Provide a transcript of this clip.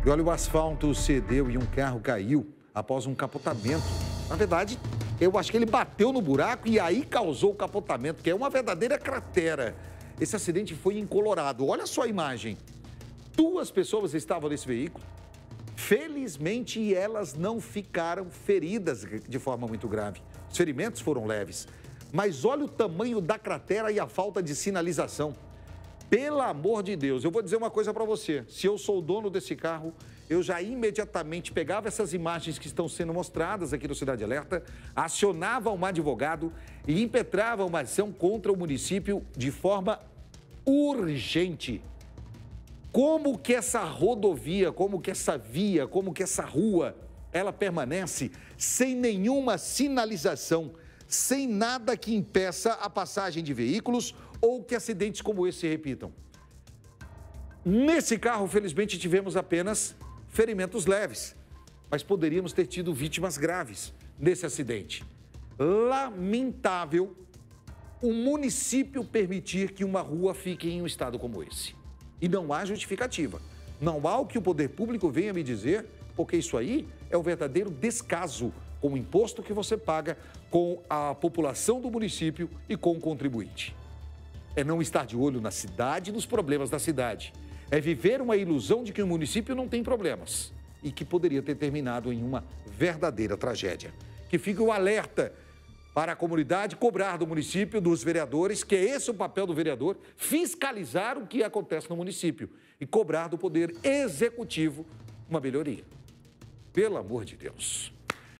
E olha, o asfalto cedeu e um carro caiu após um capotamento. Na verdade, eu acho que ele bateu no buraco e aí causou o capotamento, que é uma verdadeira cratera. Esse acidente foi em Colorado. Olha só a imagem. 2 pessoas estavam nesse veículo. Felizmente, elas não ficaram feridas de forma muito grave. Os ferimentos foram leves. Mas olha o tamanho da cratera e a falta de sinalização. Pelo amor de Deus, eu vou dizer uma coisa para você. Se eu sou o dono desse carro, eu já imediatamente pegava essas imagens que estão sendo mostradas aqui no Cidade Alerta, acionava um advogado e impetrava uma ação contra o município de forma urgente. Como que essa rodovia, como que essa via, como que essa rua, ela permanece sem nenhuma sinalização, sem nada que impeça a passagem de veículos ou que acidentes como esse se repitam? Nesse carro, felizmente, tivemos apenas ferimentos leves, mas poderíamos ter tido vítimas graves nesse acidente. Lamentável o município permitir que uma rua fique em um estado como esse. E não há justificativa. Não há o que o poder público venha me dizer, porque isso aí é o verdadeiro descaso com o imposto que você paga, com a população do município e com o contribuinte. É não estar de olho na cidade e nos problemas da cidade. É viver uma ilusão de que o município não tem problemas e que poderia ter terminado em uma verdadeira tragédia. Que fique o alerta para a comunidade cobrar do município, dos vereadores, que é esse o papel do vereador, fiscalizar o que acontece no município e cobrar do poder executivo uma melhoria. Pelo amor de Deus.